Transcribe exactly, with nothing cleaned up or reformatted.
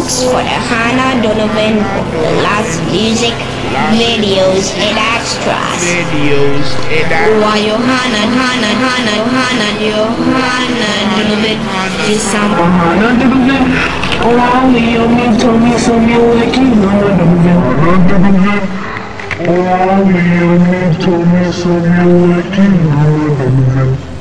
Thanks for the Hannah Donovan for the last music videos and extras. Videos and Why Johanna, Hannah, Hannah, Hannah, Johanna Donovan is some Hannah Donovan. Oh, only you me told me some you like you Hannah Donovan. Hannah Donovan. Oh, only you me told me some you like you Hannah Donovan.